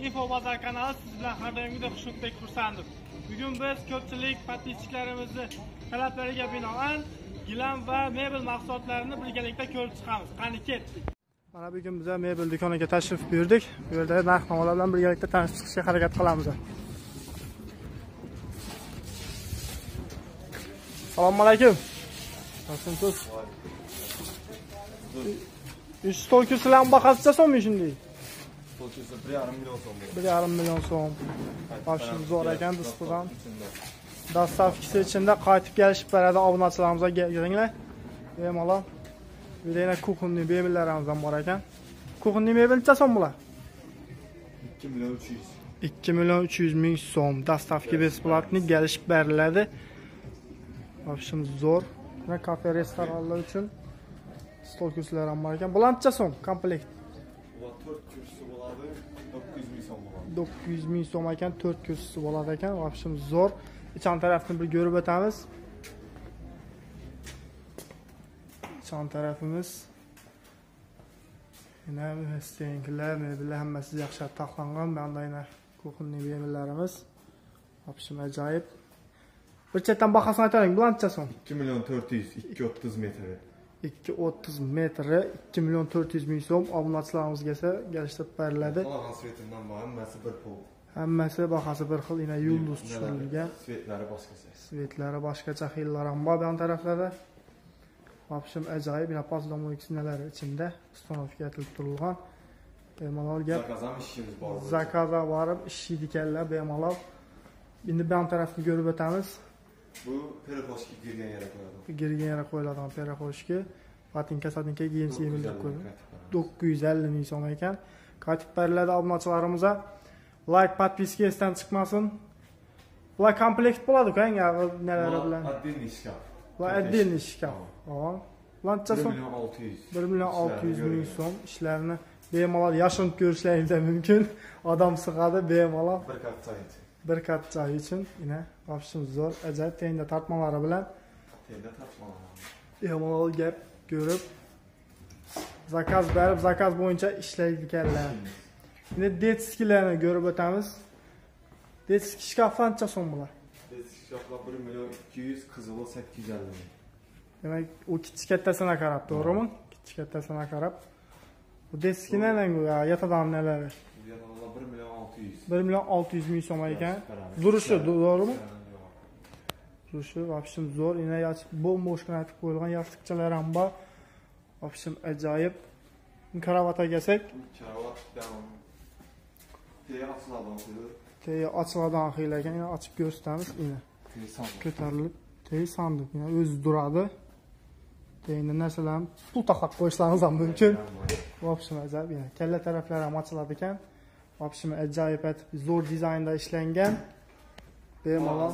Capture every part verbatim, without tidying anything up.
Info Bazar kanali siz bilan har doimgidek xushnuqdek xursandmiz. Bugun biz ko'pchilik podpischilarimizni talablariga binoan gilam va mebel mahsulotlarini birgalikda ko'rib chiqamiz. Qani ketdik. Mana bugun biz mebel do'koniga tashrif buyurdik. Bu yerda narx-navolar bilan birgalikda tanishib chiqishga harakat qilamiz. Assalomu alaykum. Nasılsınız? Üç stolkusuların bakasıca son mu şimdi? Stolkusu bir yarım milyon son. Bir yarım milyon son. Başım zor eken dıstıdan. Dastavkisi içinde qaytib gelişip beradi obunachilarimizga gelinglar. Bemalol. Bir de yine kukunli mebellerimizdan var eken. Kukunli mebel necha son bular? ikki milyon uch yuz. ikki milyon uch yuz ming so'm. Dastavki besplatni gelişip beriladi. Başım zor. Ve kafe restoranlar için stol kürsüleri ham var ekan. Bular necha so'm komplekt? Bular to'rt kursi bo'ladi, to'qqiz yuz ming so'm bo'ladi. to'qqiz yuz ming so'm ekan, to'rt kursi bo'ladi ekan. Başım zor. İçan tarafını bir görüp o'tamiz. İçan tarafımız yine stenkler, mebellar hammasi yaxshi taxlangan. Bunda yine kuxunli mebellarimiz. Başım acayip. Bir chetdan bahasini aytaring. Bular necha so'm? ikki milyon to'rt yuz, ikki o'ttiz metri. ikki o'ttiz metri, ikki milyon to'rt yuz ming so'm obunachilarimizga esa gelishtirib beriladi. Qolgan svetimdan bor, hammasi bir pul. Hammasi bahasi bir xil, yine yulduz tushirilgan. Svetlari boshqacha. Svetlari boshqacha xillar ham bor bu taraflarda. Vobshim ajoyib, yine poslomonik sinalari ichida ustanovka etilib turilgan. Bemalol gap. Zakazam ishimiz bor. Zakaza borib ishlaydi ekanlar bemalol. Endi bu tarafni ko'rib o'tamiz. Bu pereposhka girgan yere qo'yadi. Girgan yere qo'yiladigan pereposhka. Patinka satinka giyimsi yemilib qo'yiladi. to'qqiz yuz ellik ming so'm ekan. Qaytib beriladi obunachilarimizga. Like, podpiska esdan chiqmasin. Bular komplekt bo'ladi-ku, nelari bilan. Отдельный shkaf. Bular отдельный shkaf. Hop. Bular necha so'm? bir milyon olti yuz. bir milyon olti yuz ming so'm. Ishlarini bemalol yashirinib ko'rishlaringiz mumkin. Odam sig'adi bemalol. Bir kap choy için. Bir kap choy uchun yine vobshim zo'r, ajoyib tenda tartmalari bilan Tenda tartmalari. bemalol gap ko'rib zakaz berib, zakaz bo'yicha ishlaydi ekanlar. Endi detskilarni ko'rib o'tamiz. Detski shkaflar necha so'm bular? Detski shkaflar bir milyon ikki yuz, qizili sakkiz yuz ellik ming. Demak, u kichik kattasini qarab, to'g'rimi? Kichik kattasini qarab. Bu detski nelar bu? Yatadan nelari? Bu yatadan bir milyon olti yuz. bir milyon olti yuz ming so'm ekan. Durishi, to'g'rimi? Durishi vobshim zo'r. Yine yachib bo'm-bo'shgina aytib qo'yilgan yostiqchalar ham bor. Vobshim ajoyib. Karavotga kelsak, karavotdan teya ochiladi. Teya ochiladigan xil ekan. Yine ochib ko'rsatamiz. Yine ko'tarilib, teya sandiq. Yine o'zi duradi. Teyni narsalarni pul taqib qo'yishlaringiz ham mumkin. Vobshim ajoyib. Yine kalla taraflari ham ochiladi ekan. Vobshim ajoyib etib zo'r dizaynda ishlangan. Bemalol.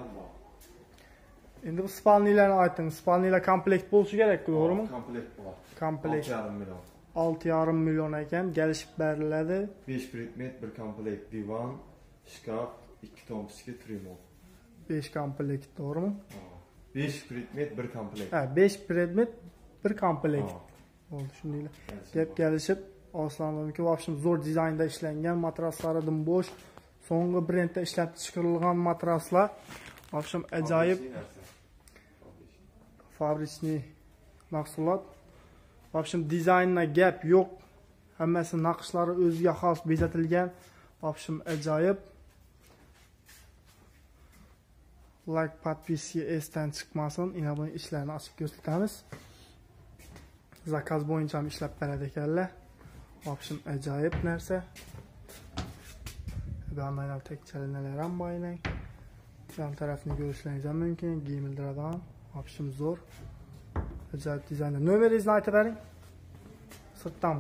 Endi bu spalnilarni ayting. Spalnilar komplekt bo'lishi kerak, to'g'rimi? Komplekt bor. Komplekt. olti yarim million. olti yarim million ekan, gelishib beriladi. besh predmet, bir komplekt divan, shkaf, ikki tomchiga trimol. besh komplekt, to'g'rimi? besh predmet, bir komplekt. Ha, besh predmet, bir komplekt. Bo'ldi, shundaylar. Gap kelishib, Oslonomga vobshim zo'r dizaynda ishlangan matraslaridan bo'sh, so'nggi brendda ishlab chiqarilgan matraslar. Vobshim ajoyib. Fabrichniy mahsulot. Vobshim dizaynna gap yo'q. Hammasi naqshlari o'ziga xos bezatilgan. Vobshim ajoyib. Like, podpiska esdan chiqmasin. Ina buni ishlarini ochib ko'rsatamiz. Zakaz bo'yicha ham ishlab beradi ekanlar. Vobshim ajoyib narsa. Ba'maylar tekchalanar ham bo'yining. Yan tarafini ko'rishlaringiz ham mumkin. Giyimildiradigan. Vobshim zo'r. Ajoyib dizaynda. Nomeringizni aytib bering. Sirtdanmi?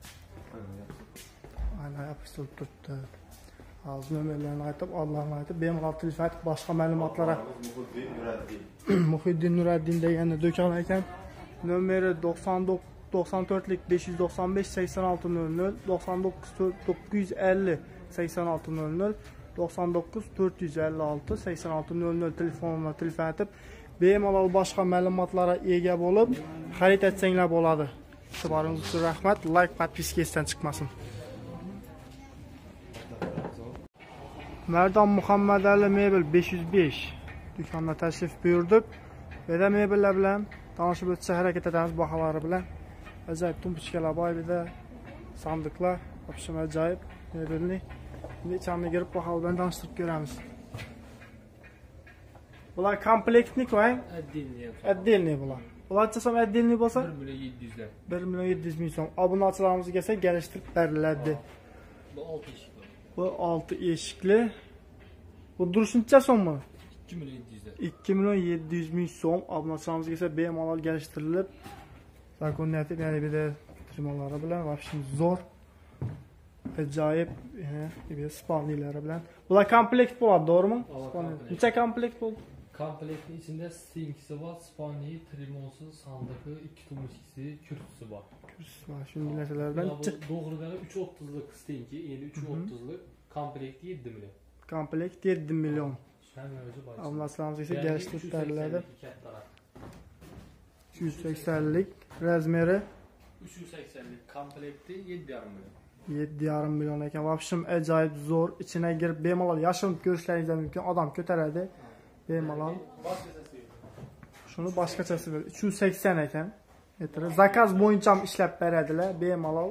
Aynan yopishtirib turibdi. Hozir nomerlarni aytib, adlarni aytib, bemalol telefon aytib, boshqa ma'lumotlarga Muhiddin Nuraddin. Muhiddin Nuraddin deganni do'kon ekan. Nomeri to'qson to'rtlik besh yuz to'qson besh sakson olti nol nol, to'qson to'qqiz to'qqiz yuz ellik sakson olti nol nol, to'qson to'qqiz to'rt yuz ellik olti sakson olti nol nol telefonga telefon etib, bemalol boshqa ma'lumotlarga ega bo'lib, xarid etsanglar bo'ladi. E'tiboringiz uchun rahmat. Like, podpiska esdan chiqmasin. Merdan Muhammed Ali Mebel besh yuz besh dükanına tashrif buyurdik. Ve de mebellar bilan tanishib o'tishga harakat etamiz baholari bilan. Ajoyib tumpuchkalar bor edi, sandiqlar, option ajoyib mebelni. Endi ichini girib bahol bilan tanishtirib ko'ramiz. Bular komplektnik va Отдельные. отдельный bular. Bularcha ham отдельный bo'lsa bir million yetti yuz dan. bir million yetti yuz ming so'm. Obunachilarimizga kelsa kelishtirib beriladi. Bu olti eshikli. Bu olti eshikli. Bu durishuncha so'mmi? ikki million yetti yuz dan. ikki million yetti yuz ming so'm. Obunachilarimizga esa bemalol kelishtirilib, zakoniyati ya'ni bir de trimolari bilan vobshem zo'r. Ajoyib, yana spavnilari bilan. Bular komplekt bo'ladi, to'g'rimi? Necha komplekt bo'ldi? Komplektning ichida stenkisi bor, sponni, trimosi, sandiqi, ikki tumshkisi, kursi bor. Kursi bor. Shunday narsalardan to'g'ridan uch o'ttizlik stenki, endi uch o'ttizlik komplekti yetti million. Komplekt yetti million. Hamma o'zi bor. Obunachilarimizga esa kelishtirib beriladi. uch yuz saksonlik razmeri uch yuz saksonlik komplekti yetti yarim million. yetti yarim million ekan. Vobshem ajoyib zo'r. Ichine girib bemalol yashirinib ko'rishlaringiz mumkin. Odam ko'taradi. Bemalol. Shuni boshqachasi uch yuz sakson ekan. Metri. Zakaz bo'yicha ham ishlab beradilar. Bemalol.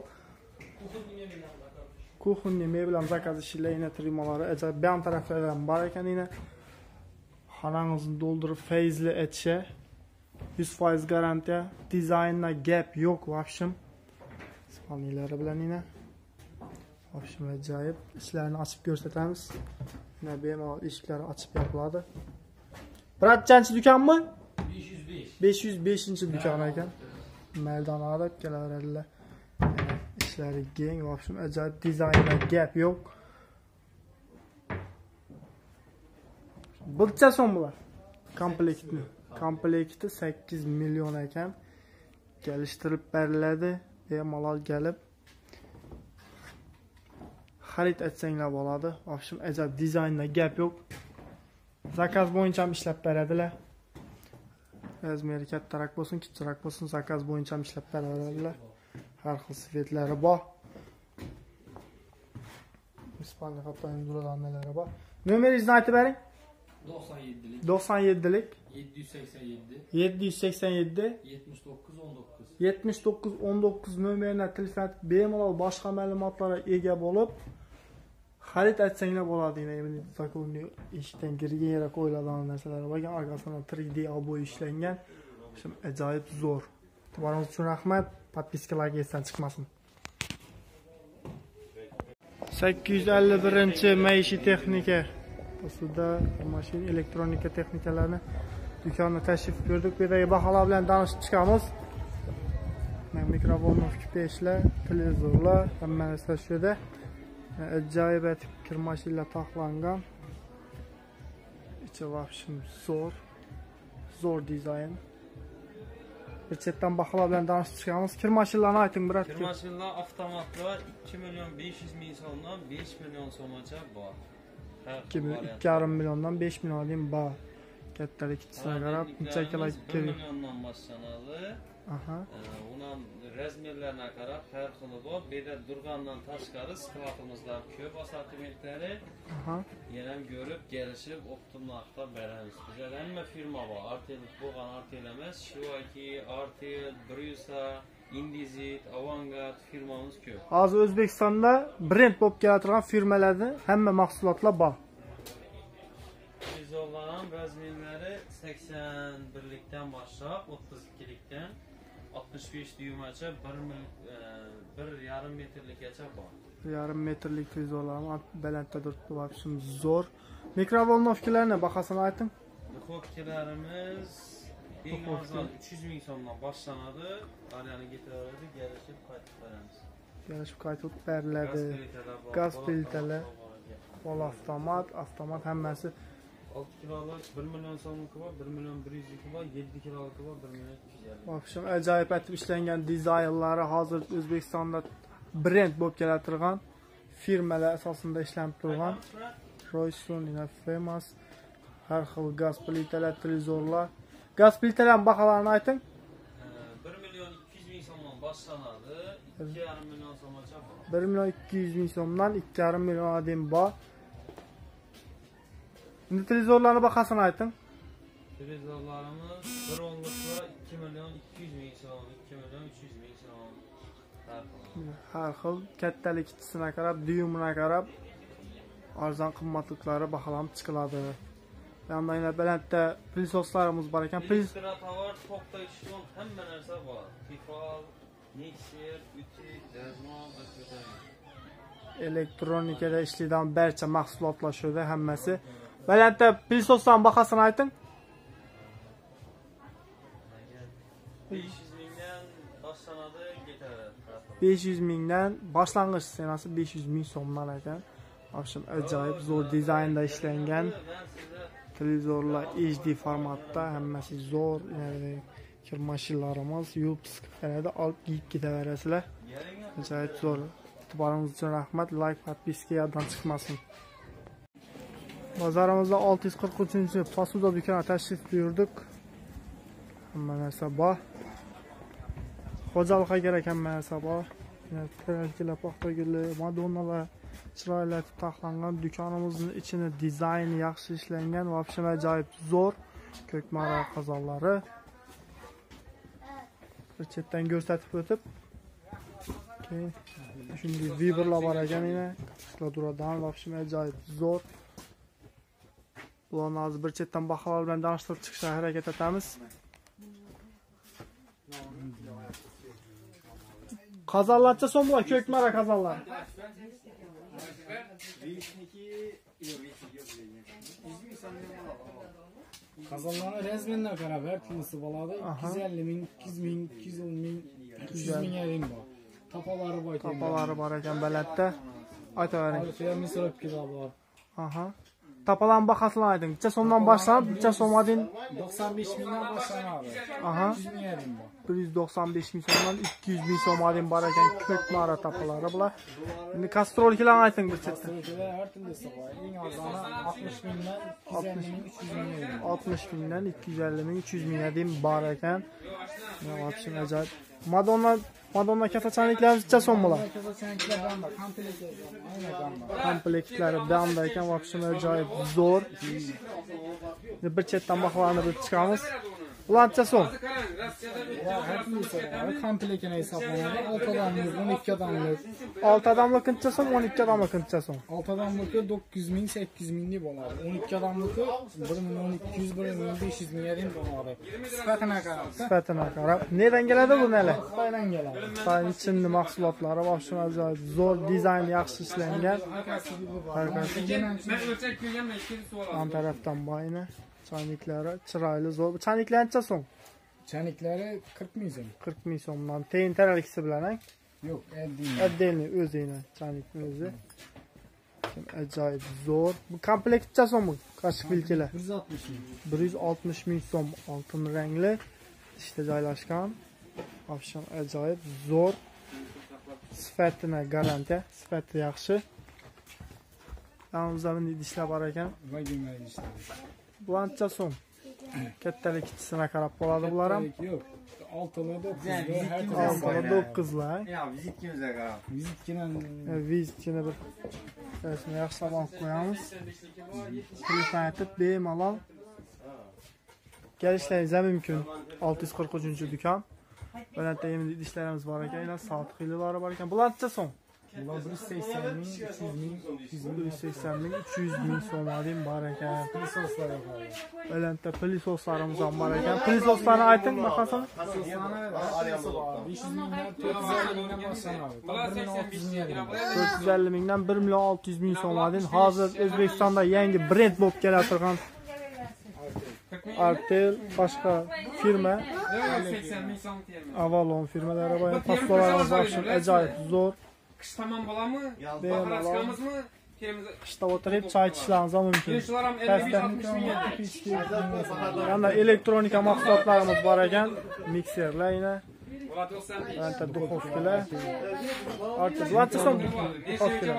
Kuxunni mebel ham zakaz ishlar, yana trimolari ajoyib. Bu ham taraflardan bor ekan yana. Xonangizni to'ldirib feyzli etcha. yuz foiz garantiya. Dizaynda gap yo'q vobshem. Spavnilari bilan yana. Vobshem ajoyib. Ishlarni ochib ko'rsatamiz. Mana bemalol eshiklari ochib yopiladi. Biratchanchi do'konmi? besh yuz besh. besh yuz beshinchi do'kon ekan. Maydon olib kelaveradilar. Ishlari keng, vobshem ajoyib, dizaynda gap yo'q. Buncha so'm bular. Komplektni. Komplekti sakkiz million ekan. Kelishtirib beriladi. Bemalol kelib xarid etsanglar bo'ladi. Vobshem ajoyib, dizaynda gap yo'q. Zakaz bo'yicha ham ishlab beradilar. Razmeri kattaroq bo'lsin, kichikroq bo'lsin, zakaz bo'yicha ham ishlab beradilar. Har xil svetlari bor. Ispaniya xatoning duralari bor. Nomeringizni aytib bering. to'qson yettilik. to'qson yettilik yetti yuz sakson yetti. yetti yuz sakson yetti yetmish to'qqiz o'n to'qqiz. yetmish to'qqiz o'n to'qqiz nomerni telefon bemalol boshqa ma'lumotlarga ega bo'lib xarid aytsanglar bo'ladi. Endi zakonni eshikdan kirgan yere qo'yiladigan narsalar bor. Orqasidan три D oboy ishlangan. Shum ajoyib zo'r. E'tiboringiz uchun rahmat. Podpiskalarga esdan chiqmasin. sakkiz yuz ellik birinchi maishiy texnika. Ustida mashina elektronika texnikalarni do'konga tashrif buyurdik. Bu yerdagi baholar bilan tanishib chiqamiz. Mikrofonovka pechlar, televizorlar, hamma narsa shu yerda. Ajoyib kir mashinalar taxlangan. Ichi vobshem zo'r. Zo'r dizayn. Bir chetdan baholar bilan tanishib chiqamiz. Kir mashinalarni ayting, birat. Kir mashinalar avtomatlar ikki million besh yuz ming so'mdan besh million so'mgacha bor. ikki yarim milliondan besh milliondan bor. Kattalik kichiklarga qarab, unchalik bir milliondan boshlanadi. Aha. Uning razmerlarına qarab har xili bor. Bu yerda durgandan tashqari skvatimizdan ko'p assortimentlari. Aha. Yana ko'rib, kelishib, optimlarga beramiz. Bizda hamma firma bor. Artel bo'lgan Artel emas, Shivaki, Artel, Brusa, Indizit, Avangard firmamiz ko'p. Hozir O'zbekistonda brend bo'lib keladigan firmalarda hamma mahsulotlar bor. Televizorlar razmerlari sakson birlikdan boshlab o'ttiz ikkilikdan oltmish besh dyuymgacha bir yarim metrlikgacha bor. bir yarim metrlik televizorlar balandda turibdi, vobshem zo'r. Mikrovolnovkalarni bahosini ayting. Mikrovolnovkalarimiz eng arzon uch yuz ming so'mdan boshlanadi. Aryani ketaveradi, kelishib qaytib beramiz. Kelishib qaytib beriladi. Gaz plitalar, pol avtomat, avtomat hammasi olti kilolik bir million so'mniki bor, bir million bir yuz ming bor, yetti kilolik bor, bir million ikki yuz ming. Vobshem ajoyib etib ishlangan dizaynlari hozir O'zbekistonda brend bo'lib keladigan firmalar asosida ishlanib turgan. Royson, Famous, har xil gaz plitalar, televizorlar. Gaz plitalarning baholarini ayting. bir million ikki yuz ming so'mdan boshlanadi, ikki yarim million so'mgacha bor. bir million ikki yuz ming so'mdan ikki yarim millionga bor. Şimdi televizorlarning bahasini ayting. Televizorlarimiz bir o'nluklar ikki million ikki yuz ming so'm, ikki million uch yuz ming so'm. Har xil kattalik kichikisine qarab, dyumina qarab arzon qimmatliklari baholanib chiqiladi. Yandan yana balandda plisoslarimiz bor ekan. Plis tovar, to'xta ishon hamma narsa bor. Tifal, mikser, utik, dazmol, elektronikada ishlaydigan barcha mahsulotlar shuda hammasi. Balandda plisoslarning bahasini ayting. besh yuz mingdan boshlanadi, ketadi. besh yuz mingdan boshlang'ich sanasi besh yuz ming so'mdan ekan. Akşam ajoyib zo'r dizaynda ishlangan televizorlar H D formatda, hammasi zo'r. Yani kirmashinlarimiz yuvib siqib beradi, olib kiyib ketaverasizlar. Ajoyib zo'r. E'tiboringiz uchun rahmat. Like, podpiska yoddan chiqmasin. Bozorimizda olti yuz qirq uchinchi Posuda do'koniga tashrif buyurdik. Hamma narsa bor. Xo'jalikqa kerak hamma narsa bor. Trelkalar, paxtagullar, madonnalar chiroyli etib taxlangan. Do'konimizning ichini dizayni yaxshi ishlangan, vobshim ajoyib zo'r. Ko'kmara qozonlari. Bir chetdan ko'rsatib o'tib, keyin shunday vibrlar bor ekan yana. Skladuradan vobshim ajoyib zo'r. Bularni hozir bir chetdan baholar bilan tanishtirib chiqishga harakat etamiz. Qazonlarcha so'm bular, ko'kmara qazonlar. Qazonlarni razmeriga qarab har kunisi bo'ladi. ikki yuz ellik ming, ikki yuz ming, ikki yuz o'n ming, uch yuz ming yarim bor. Tapalari bor ekan. Tapalari bor ekan balandda. Aytavering. Misolib ketadi. Aha. Tapalan bahasini ayting. Necha so'mdan boshlanib, necha so'mga deyim? doksan besh mingdan boshlanadi. Aha. uch yuz ming yarim bor. bir yuz doksan besh ming so'mdan ikki yuz ming so'mga deyim bor ekan ko'kmara tapalari bular. Endi kastrolkalarni ayting bir chetda. Kastrolkalar har turlisi bor. Eng arzoni oltmish mingdan ikki yuz ellik ming, uch yuz ming yarim. oltmish mingdan ikki yuz ellik ming, uch yuz ming deyim bor ekan. Ne vobshim ajoyib. Madonna Madonna kafachaniklarimiz necha so'm bular? Kafachaniklar banda, komplekt aynan banda. Komplektlari banda ekan, vobshim ajoyib zo'r. Bir chetdan baholarni bilib chiqamiz. Ular necha so'm? Har turlisi bor. Komplektini hisoblanadi. olti odamlik, o'n ikki odamlik. olti odamlik necha so'm, o'n ikki odamlik necha so'm? olti odamlik dokuz yuz ming, sakkiz yuz ming deb bo'ladi. o'n ikki odamlik bir million ikki yuz, bir million besh yuz ming deb bo'ladi. Sifatini qarab. Sifatini qarab. Nedan keladi bu nelar? Xitoydan keladi. Xitoyning chinni mahsulotlari vobshim ajoyib zo'r, dizayn yaxshi ishlangan. Men o'lchak qo'yganman, ikkinchi savol. Ham tarafdan boyni chaniklari chiroyli zo'r. Chaniklar necha so'm? Chaniklari qirq ming so'm. qirq ming so'mdan. Teyin taralgisi bilan, Yo'q, addiy. Addiy o'zini, chanikning o'zi. Ajoyib zo'r. Bu komplekt necha so'm bu? Qashq bilkilar. bir yuz oltmish ming. bir yuz oltmish ming so'm oltin rangli ishda joylashgan. Vobshim ajoyib zo'r. Sifatini garantiya, sifati yaxshi. Yonimizda bunday idishlar bor ekan. Vagina idishlar. Bu necha so'm? Kattalik kichikisine qarab bo'ladi bular ham. Yo'q. oltili to'qqizli, oltili to'qqizlar. Ya vizitkimizga qarab. Vizitkini Vizitkini bir rasmini yaxshilab olib qo'yamiz. Telefon aytib bemalol kelishlaringiz mumkin. olti yuz qirq uchinchi do'kon. Balandda endi idishlarimiz bor ekan, soat xililari bor ekan. Bular necha so'm? Bular bir yuz sakson ming, uch yuz ming, bir yuz sakson ming, uch yuz ming so'mdan bor ekan. Plisoslar yo'qoldi. Balandda plisoslarimiz ham bor ekan. Plisoslarni ayting bahasini. Plisoslarni besh yuz mingdan to'rt yuz ellik mingdan boshlanadi. to'rt yuz ellik mingdan bir million olti yuz ming so'mdan hozir O'zbekistonda yangi brend bo'lib kelaturgan Artel boshqa firma, Avalon firmalari bor. Pasportlarimiz vobshim ajoyib zo'r. Qish tamam bo'ladimi? Bemalol. Bahora chiqamizmi? Qishda o'tirib choy ichishlaringiz mumkin. Yoshlar ham ellik besh oltmish ming. Yana elektronika mahsulotlarimiz bor ekan. Mikserlar yana. Bo'ladi o'qsan. Anta duxovkalar. Artel qancha so'm? Duxovkalar.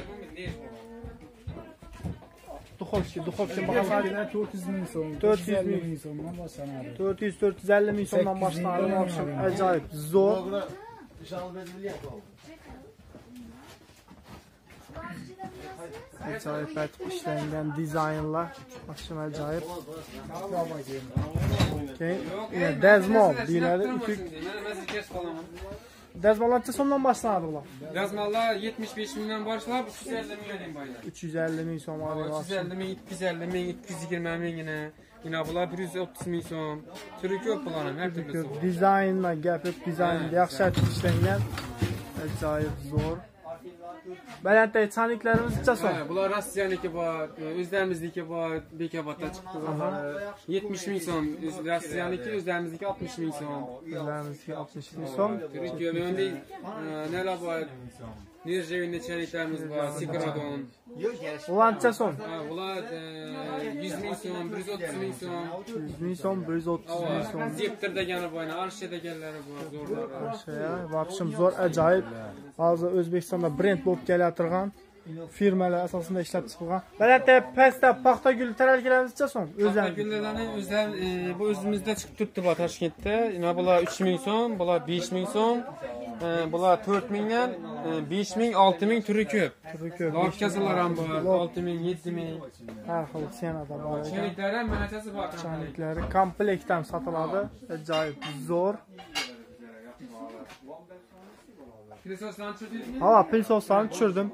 Duxovka, duxovka bahasini to'rt yuz ming so'm, to'rt yuz ming so'mdan boshlanadi. to'rt yuz to'rt yuz ellik ming so'mdan boshlanadi. Vobshim ajoyib zo'r. Acayip etib ishlangan dizaynlar. Mashina acayip. Keyin yine dazmol deyiladi. Dazmollar necha so'mdan boshlanadi bular? Dazmollar yetmish besh mingdan boshlab uch yuz ellik mingga baylar. uch yuz ellik ming so'm oladi. uch yuz ellik ming, ikki yuz ellik ming, ikki yuz yigirma mingina. Yine bular bir yuz o'ttiz ming so'm. Türü ko'p bularning har turlisi. Dizaynlar, gapib dizaynda yaxshi etib ishlangan. Acayip zo'r. Balandagi chaniklarimiz necha so'm? Bular Rossiyaniki bor, o'zlarimizniki bor, Bekobodda chiqdi bular. yetmish ming so'm, Rossiyaniki, o'zlarimizniki oltmish ming so'm. O'zlarimizniki oltmish ming so'm. Turkiya endi nelar bor? Nirjevinde chaniklarimiz bor, Sikradon. Ular necha so'm? Bular yuz ming so'm, bir yuz o'ttiz ming so'm. yuz ming so'm, bir yuz o'ttiz ming so'm. Zeptir degani bor, Arshcha deganlari bor, zo'rlar. Arshcha, vobshim zo'r, ajoyib. Hozir O'zbekistonda brend bo'lib kelayotgan firmalar asosida ishlab chiqilgan. Balandda pastda paxta gul taralkalarimiz necha so'm? Paxta gullarning o'zlari bu o'zimizda chiqib turibdi bor Toshkentda. Yana bular uch ming so'm, bular besh ming so'm. Bular to'rt mingdan besh ming, olti ming turi ko'p. Turi ko'p. Lofkasalar ham bor, olti ming, yetti ming. Har xil senada bor. Chaniklar ham manachasi bor. Chaniklari komplekt ham sotiladi. Ajoyib zo'r. Pilsoslarni tushirdingizmi? Ha, pilsoslarni tushirdim.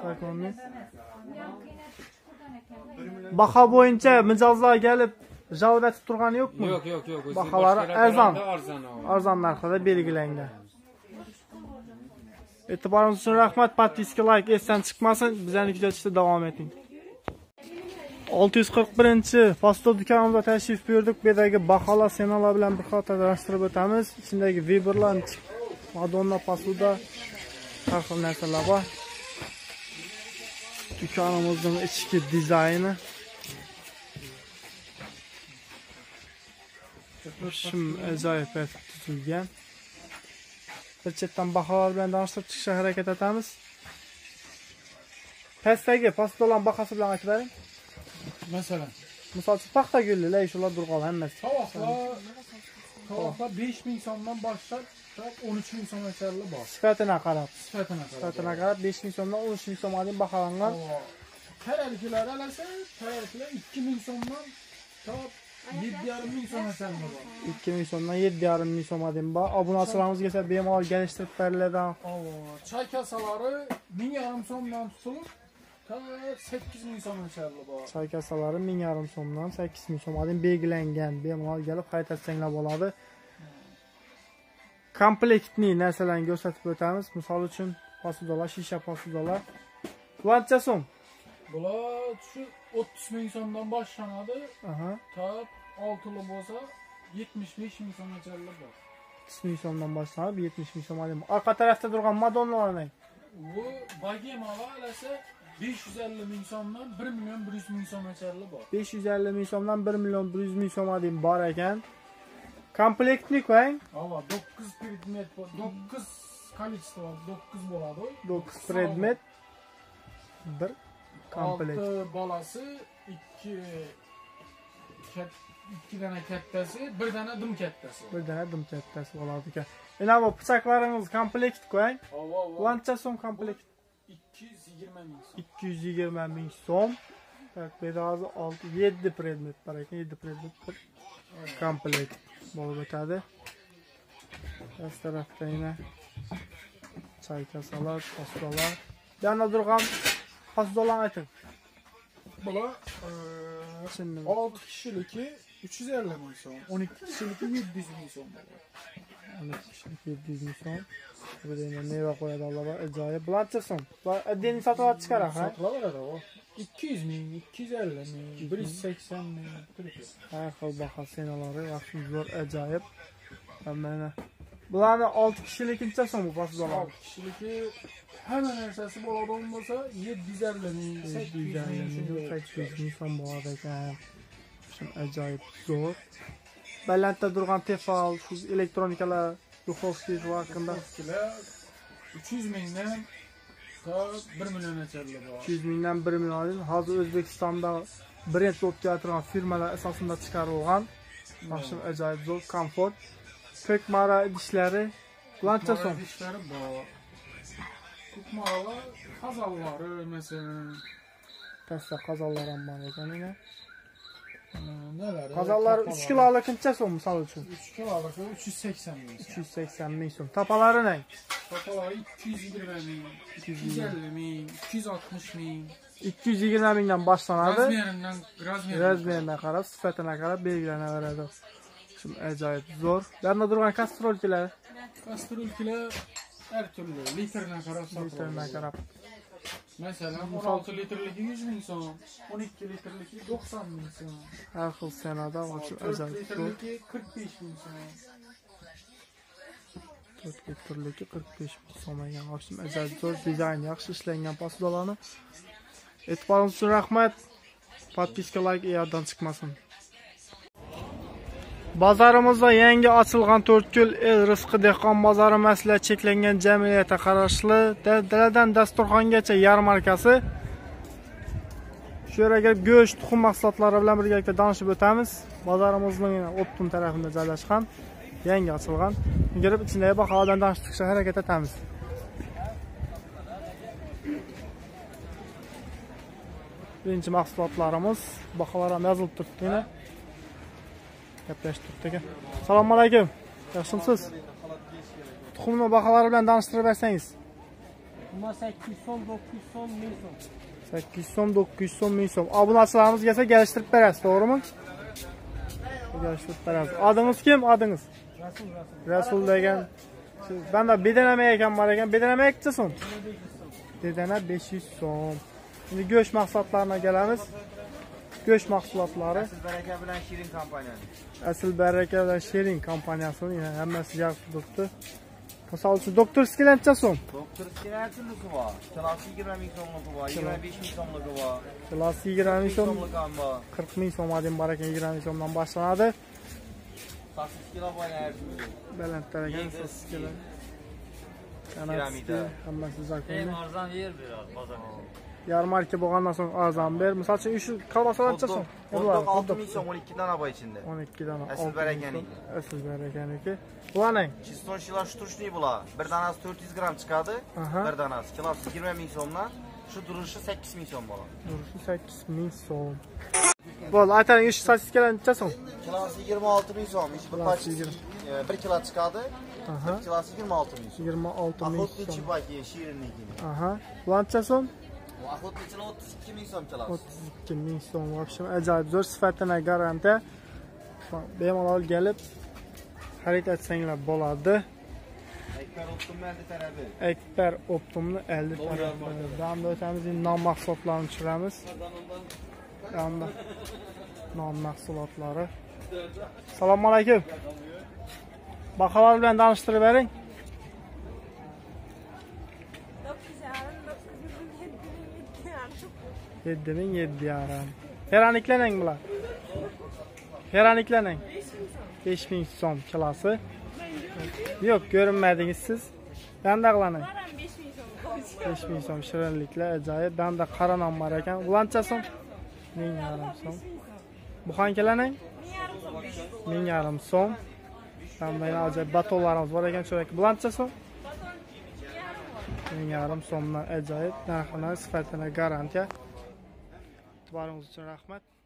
Baho bo'yicha mijozlar kelib jalbatib turgani yo'qmi? Yo'q, yo'q, yo'q. Baholari arzon. Arzon. Arzon narxida belgilangan. E'tiboringiz uchun rahmat. Podpiska, like esdan chiqmasin. Bizlarni kuzatishda davom eting. olti yuz qirq birinchi Fasto do'konimizga tashrif buyurdik. Bu yerdagi baholar, senalar bilan bir qator tanishtirib o'tamiz. Ichindagi Viberlar, Madonna, Pasuda har xil narsalar bor. Dükkanımızın ichki dizayni. Shim ajoyib etib tuzilgan. Bir chetdan baholar bilan tanishtirib chiqishga harakat etamiz. Pastdagi pastolan bahasi bilan aytib bering. Masalan, misol uchun paxta gullar, shular durg'ol hammasi. Tovoqlar, tovoqlar besh ming so'mdan boshlab o'n uch ming so'mgacha bor. Sifatına qarab, Sifatına qarab. sifatına qarab besh ming so'mdan o'n uch ming so'mga deyib baholangan. Taralkilar alasa, taralkilar ikki ming so'mdan top yetti yarim ming so'mgacha bor. ikki ming so'mdan yetti yarim ming so'mga deyib bor. Obunachilarimizga esa bemalol kelishtirib beriladi. Choy kasalari ming yarim so'mdan tutulib, sakkiz ming so'mgacha bor. Choy kasalari ming yarim so'mdan sakkiz ming so'mga deyib belgilangan. Bemalol kelib qaytarsanglar bo'ladi. Komplektni narsalarni ko'rsatib o'tamiz. Misol uchun posudalar, shisha posudalar. Qancha so'm? Bular shu o'ttiz ming so'mdan boshlanadi. Aha. Top oltili bo'lsa yetmish besh ming so'mgacha bor. o'ttiz ming so'mdan boshlanib yetmish ming so'mga deyib. Orqa tarafda turgan Madonnalarni. Bu bagemalar alasa besh yuz ellik ming so'mdan bir million bir yuz ming so'mgacha bor. besh yuz ellik ming so'mdan bir million bir yuz ming so'mga deyib bor ekan. Komplektni qo'ying. Hava dokuz predmet bor. dokuz kolичество, dokuz bo'ladi. dokuz predmet. bir komplekt. olti bolasi, ikki ikki dana kattasi, bir dana dim kattasi. Bir dana dim kattasi bo'ladi ekan. Mana bu pichoqlaringiz komplekt qo'ying. Qancha so'm komplekt? ikki yuz yigirma ming so'm. ikki yuz yigirma ming so'm. Tak, bedazı olti yetti predmet bor ekan. yetti predmet bir komplekt bo'lib o'tadi. Past tarafda yana choy kasalar, pastalar. Yana turgan pastalar ayting. Bular olti kishiliki uch yuz ellik ming so'm, o'n ikki kishiliki yetti yuz ming so'm bo'ladi. o'n ikki kishiliki yetti yuz ming so'm. Burada yana meva qo'yadi Alloh. Ajoyib. Bularcha so'm. Bular addini sotib olib chiqara, ha? Sotilaveradi u. ikki yuz ming, ikki yuz ellik ming, bir yuz sakson ming. Har xil baho senalari yaxshi zo'r ajoyib. Mana bularni olti kishilikincha so'm bu pastalar. olti kishiliki hamma narsasi bo'ladigan bo'lsa yetti yuz ellik ming, sakkiz yuz ming, sakkiz yuz ming so'm bo'ladi ekan. Shun ajoyib zo'r. Balandda turgan tefal, shu elektronikalar, duxovka vaqtida uch yuz mingdan bir milliongacha bor. uch yuz mingdan bir million. Hozir O'zbekistonda brend bo'lib turgan firmalar asosida chiqarilgan. Mashhur ajoyib zo'r komfort. Ko'kmara idishlari qancha so'm? Idishlari bor. Ko'kmaralar, qazonlari, masalan, Testa qozonlar ham bor ekan yana. Neler? Qozonlar uch kilolik qancha so'm misol uchun? uch kilolik uch yuz sakson ming. uch yuz sakson ming so'm. Tapalari ne? Topalar ikki yuz yigirma ming, ikki yuz ellik ming, ikki yuz oltmish ming. ikki yuz yigirma mingdan boshlanadi. Razmerinden, razmerinden. Razmeriga qarab, sifatına qarab belgilanaveradi. Shum ajoyib zo'r. Yanında turgan kastrolkalar. Kastrolkalar her türlü litrine qarab Litrine qarab. Mesela on olti litrligi yuz ming so'm, on ikki litrligi doksan ming so'm. Har xil sanada va shu to'rt ajoyib zo'r. litrligi qirq besh ming so'm. to'rt litrligi qirq besh ming so'm ekan. Shum ajoyib zo'r dizayn yaxshi ishlangan posdalarni. E'tiboringiz uchun rahmat. Podpiska, like yerdan chiqmasin. Bozorimizda yangi ochilgan to'rtko'l el rizqi dehqon bozori maslahat cheklangan jamiyatga qarashli daladan dasturxongacha yarmarkasi. Shu yerga go'sht, tuxum mahsulotlari bilan birgalikda tanishib o'tamiz. Bozorimizning Optum tarafida joylashgan, yangi ochilgan. Kirib ichidagi baholardan tanishishga harakat etamiz. Birinchi mahsulotlarimiz baholar ham yozilib turibdi yana. Gaplashib turibdi ekan. Assalomu alaykum. Yaxshimisiz? Tuxumni baholari bilan tanishtirib bersangiz. Buna sakkiz yuz so'm, dokuz yuz so'm, ming so'm. sakkiz yuz so'm, dokuz yuz so'm, ming so'm. Obunachilarimiz kelsa kelishtirib berasiz, to'g'rimi? Kelishtirib berasiz. Adingiz kim? Adingiz? Rasul, Rasul. Rasul degan. Banda bedanama ekan bor ekan. Bedanama necha so'm? Bedana besh yuz so'm. Şimdi go'sht mahsulotlarına gelamiz. Go'sht mahsulotlari. Asıl Bereke bilen Şirin kampanyanı. Asıl Bereke bilen Şirin kampaniyasının yine hemmesi yaxshi turibdi. Misol uchun doktor skilancha so'm. Doktor Şirin her türlüsü var. Kilası yigirma ming so'mligi var, yigirma besh ming so'mligi var. Kilasi yigirma ming so'm, so'mligi ham bor. qirq ming so'm adem bor ekan, yigirma ming so'mdan boshlanadi. Sassiz kilo var her türlü. Balandlar ekan, sassiz kilo. Piramida. Hammasi zakon. Eng arzon yer beradi bozorda. Yarmarka bo'lgandan so'ng arzon ber. Misol uchun shu kolbasalarcha so'm. Hotdog olti ming so'm, on ikki dana var içinde. o'n ikki dana. Asıl Berekeniki. Asıl Berekeniki. Bularning Çiston şila şturşni bular. Bir danası dört yüz gram çıkardı. Aha. Bir danası. Kilası yigirma ming so'mdan. Şu duruşu sakkiz ming so'm bular. duruşu sakkiz ming so'm. Bo'ldi, aytaring, ish statistikalarini necha so'm? Kilası yigirma olti ming so'm. İşte bir Kilası paçı yigirma. bir kilo çıkardı. Aha. Bir kilası yigirma olti ming so'm. yigirma olti ming Ahotli so'm. çipaki Şirin'niki. Aha. Bular necha so'm? Ahotli çila o'ttiz ikki ming so'm kilası. o'ttiz ikki ming so'm. Вообще ajoyib zo'r sifatini garantiya. Bemalol kelib xarid etsanglar bo'ladi. Ekber Optum elde tarafi. Ekber Optumni eldi tarafdan. Damda o'tamiz, non mahsulotlarini tushiramiz. Damda non mahsulotlari. Assalomu alaykum. Baholar bilan tanishtirib bering. yetti ming yetti yarim. Heraniklaning bular. Heraniklaning. besh ming so'm kilosi. Yo'q, ko'rinmadingiz siz. Dandaqlaning. besh ming so'm shirinliklar ajoyib. Danda qora non bor ekan. Bulancha so'm? ming yarim so'm. Buxankalarning? ming yarim so'm. Danda ajoyib batonlarimiz bor ekan, cho'rak. Bulancha so'm? ming yarim so'mdan ajoyib. Narxini, sifatini garantiya. E'tiboringiz uchun rahmat.